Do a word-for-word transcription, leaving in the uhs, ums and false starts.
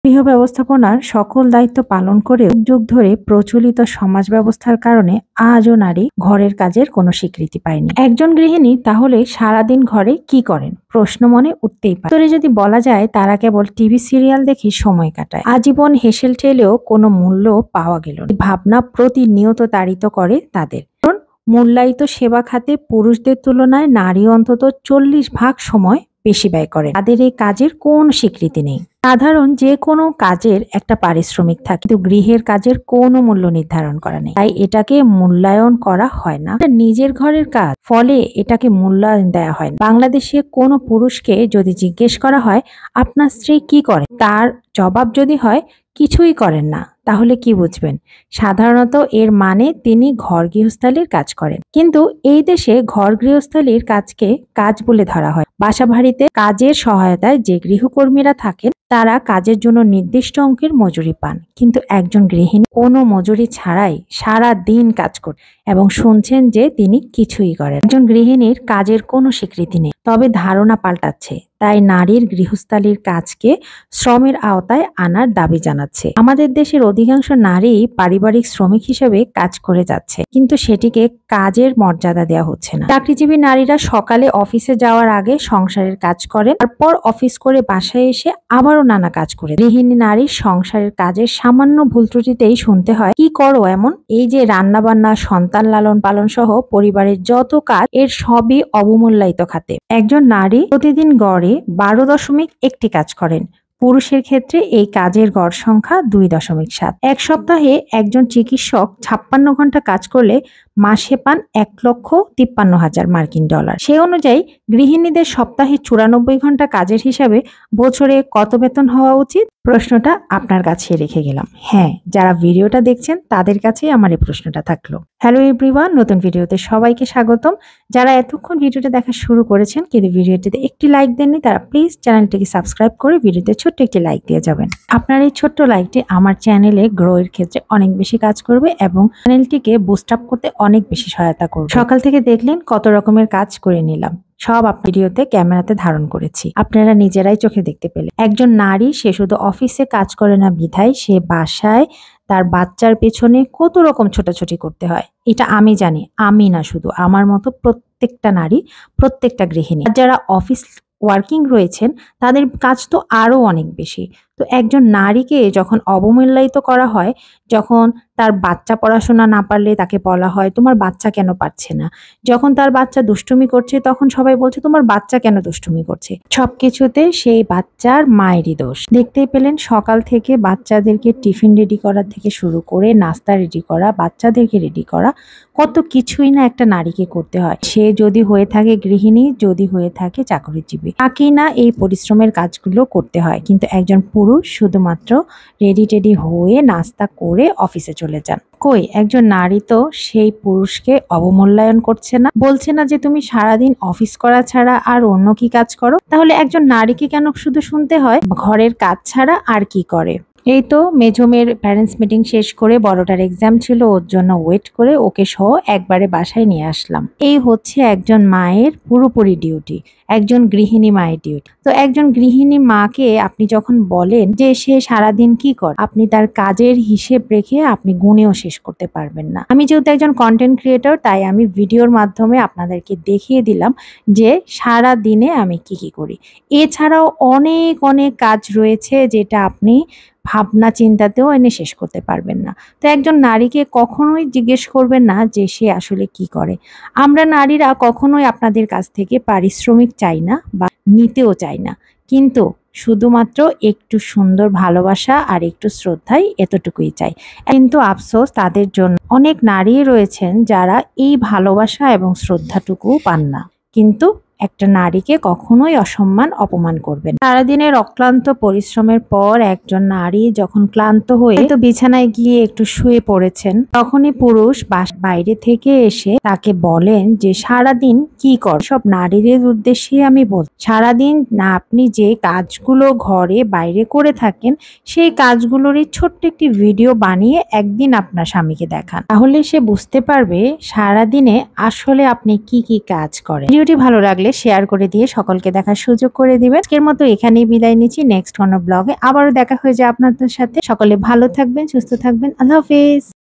গৃহ ব্যবস্থাপনার সকল দায়িত্ব পালন করে যুগ যুগ ধরে প্রচলিত সমাজ ব্যবস্থার কারণে আজও নারী ঘরের কাজের কোনো স্বীকৃতি পায়নি। একজন গৃহিণী তাহলে সারাদিন ঘরে কি করেন প্রশ্ন মনে উঠতেই পারে। তোরে যদি বলা যায় তারা কেবল টিভি সিরিয়াল দেখে সময় কাটায়, আজীবন হেসেল ঠেলেও কোনো মূল্য পাওয়া গেল না। ভাবনা প্রতিনিয়ত তাড়িত করে তাদের। মূল্যায়িত সেবা খাতে পুরুষদের তুলনায় নারী অন্তত চল্লিশ ভাগ সময় বেশি ব্যয় করে। তাদের এই কাজের কোন স্বীকৃতি নেই। সাধারণ যে কোনো কাজের একটা পারিশ্রমিক থাকে, কিন্তু গৃহের কাজের কোনো মূল্য নির্ধারণ করা নেই, তাই এটাকে মূল্যায়ন করা হয় না। নিজের ঘরের কাজ, ফলে এটাকে মূল্যায়ন দেওয়া হয় না। বাংলাদেশে কোনো পুরুষকে যদি জিজ্ঞেস করা হয় আপনার স্ত্রী কি করে, তার জবাব যদি হয় কিছুই করেন না, তাহলে কি বুঝবেন? সাধারণত এর মানে তিনি ঘর গৃহস্থালির কাজ করেন। কিন্তু এই দেশে ঘর গৃহস্থালির কাজকে কাজ বলে ধরা হয়। বাসা বাড়িতে কাজের সহায়তায় যে গৃহকর্মীরা থাকেন তারা কাজের জন্য নির্দিষ্ট অঙ্কের মজুরি পান, কিন্তু একজন গৃহিণী কোনো মজুরি ছাড়াই সারা দিন কাজ করেন এবং শুনছেন যে তিনি কিছুই করেন। একজন গৃহিণীর কাজের কোনো স্বীকৃতি নেই, তবে ধারণা পাল্টাচ্ছে। তাই নারীর গৃহস্থালির কাজকে শ্রমের আওতায় আনার দাবি জানাচ্ছে। আমাদের দেশের অধিকাংশ নারী পারিবারিক শ্রমিক হিসেবে কাজ করে যাচ্ছে, কিন্তু সেটিকে কাজের মর্যাদা দেওয়া হচ্ছে না। চাকরিজীবী নারীরা সকালে অফিসে যাওয়ার আগে সংসারের কাজ করেন, তারপর অফিস করে বাসায় এসে আবারও নানা কাজ করে। গৃহিণী নারীর সংসারের কাজের সামান্য ভুল ত্রুটিতেই শুনতে হয় কি করো এমন। এই যে রান্না বান্না, সন্তান লালন পালন সহ পরিবারের যত কাজ, এর সবই অবমূল্যায়িত খাতে। একজন নারী প্রতিদিন গড়ে বারো দশমিক একটি কাজ করেন। পুরুষের ক্ষেত্রে এই কাজের গড় সংখ্যা দুই দশমিক সাত। এক সপ্তাহে একজন চিকিৎসক ছাপ্পান্ন ঘন্টা কাজ করলে মাসে পান এক লক্ষ তিপ্পান্ন হাজার মার্কিন ডলার। সে অনুযায়ী গৃহিণীদের সপ্তাহে চুরানব্বই ঘন্টা কাজের হিসাবে বছরে কত বেতন হওয়া উচিত? প্রশ্নটা আপনার কাছে রেখে গেলাম। হ্যাঁ, যারা ভিডিওটা দেখছেন তাদের কাছেই আমার এই প্রশ্নটা থাকলো। হ্যালো এভরিওয়ান, নতুন ভিডিওতে সবাইকে স্বাগতম। যারা এতক্ষণ ভিডিওটা দেখা শুরু করেছেন কিন্তু ভিডিওটিতে একটি লাইক দেননি, তারা প্লিজ চ্যানেলটিকে সাবস্ক্রাইব করে ভিডিওতে ছোট্ট একটি লাইক দিয়ে যাবেন। আপনার এই ছোট্ট লাইকটি আমার চ্যানেলে গ্রো এর ক্ষেত্রে অনেক বেশি কাজ করবে এবং চ্যানেলটিকে বুস্ট আপ করতে অনেক বেশি সহায়তা করবে। সকাল থেকে দেখলেন কত রকমের কাজ করে নিলাম, সব ভিডিওতে ক্যামেরাতে ধারণ করেছি, আপনারা নিজেরাই চোখে দেখতে পেলেন। একজন নারী সে শুধু অফিসে কাজ করে না বিধায় সে বাসায় তার বাচ্চার পেছনে কত রকম ছোটাছুটি করতে হয়, এটা আমি জানি। আমি না, শুধু আমার মতো প্রত্যেকটা নারী, প্রত্যেকটা গৃহিণী। যারা অফিস ওয়ার্কিং রয়েছেন তাদের কাজ তো আরো অনেক বেশি। তো একজন নারীকে যখন অবমূল্যায়িত করা হয়, যখন তার বাচ্চা পড়াশোনা না পারলে তাকে বলা হয় তোমার বাচ্চা কেন পারছে না, যখন তার বাচ্চা দুষ্টুমি করছে তখন সবাই বলছে তোমার বাচ্চা কেন দুষ্টুমি করছে, সবকিছুতে সেই বাচ্চার মায়েরই দোষ। দেখতেই পেলেন সকাল থেকে বাচ্চাদেরকে টিফিন রেডি করা থেকে শুরু করে নাস্তা রেডি করা, বাচ্চাদেরকে রেডি করা, কত কিছুই না একটা নারীকে করতে হয়। সে যদি হয়ে থাকে গৃহিণী, যদি হয়ে থাকে চাকরিজীবী, তাকেই না এই পরিশ্রমের কাজগুলো করতে হয়। কিন্তু একজন পুরুষ শুধুমাত্র রেডি টেডি হয়ে নাস্তা করে অফিসে চলে যান। কই, একজন নারী তো সেই পুরুষকে অবমূল্যায়ন করছে না, বলছে না যে তুমি সারাদিন অফিস করা ছাড়া আর অন্য কি কাজ করো। তাহলে একজন নারীকে কেন শুধু শুনতে হয় ঘরের কাজ ছাড়া আর কি করে? এই তো মেঝমের প্যারেন্টস মিটিং শেষ করে বড়টার এক্সাম ছিল, ওর জন্য ওয়েট করে ওকে সহ একবারে বাসায় নিয়ে আসলাম। এই হচ্ছে একজন মায়ের পুরোপুরি ডিউটি, একজন গৃহিণী মায়ের ডিউটি। তো একজন গৃহিণী মাকে আপনি যখন বলেন যে সে সারাদিন কি করে, আপনি তার কাজের হিসেব রেখে আপনি গুণেও শেষ করতে পারবেন না। আমি যেহেতু একজন কন্টেন্ট ক্রিয়েটর, তাই আমি ভিডিওর মাধ্যমে আপনাদেরকে দেখিয়ে দিলাম যে সারা দিনে আমি কি কি করি। এছাড়াও অনেক অনেক কাজ রয়েছে যেটা আপনি ভাবনা চিন্তাতেও এনে শেষ করতে পারবেন না। তো একজন নারীকে কখনোই জিজ্ঞেস করবেন না যে সে আসলে কি করে। আমরা নারীরা কখনোই আপনাদের কাছ থেকে পারিশ্রমিক চাই না বা নিতেও চাই না, কিন্তু শুধুমাত্র একটু সুন্দর ভালোবাসা আর একটু শ্রদ্ধাই, এতটুকুই চাই। কিন্তু আফসোস, তাদের জন্য অনেক নারী রয়েছেন যারা এই ভালোবাসা এবং শ্রদ্ধাটুকু পান না। কিন্তু একটা নারীকে কখনোই অসম্মান অপমান করবেন। সারাদিনের অক্লান্ত পরিশ্রমের পর একজন নারী যখন ক্লান্ত হয়ে তো বিছানায় গিয়ে একটু শুয়ে পড়েছেন, তখনই পুরুষ বাইরে থেকে এসে তাকে বলেন যে সারাদিন কি কর। সব নারীদের উদ্দেশ্যে আমি বল, সারাদিন না আপনি যে কাজগুলো ঘরে বাইরে করে থাকেন সেই কাজগুলোরই ছোট্ট একটি ভিডিও বানিয়ে একদিন আপনার স্বামীকে দেখান, তাহলে সে বুঝতে পারবে সারাদিনে আসলে আপনি কি কি কাজ করেন। ভিডিওটি ভালো লাগলে শেয়ার করে দিয়ে সকলকে দেখার সুযোগ করে দিবেন। আজকের মতো এখানেই বিদায় নিচ্ছি। নেক্সট কোনো ব্লগে আবারও দেখা হয়ে যায় আপনাদের সাথে। সকলে ভালো থাকবেন, সুস্থ থাকবেন। আল্লাহ হাফেজ।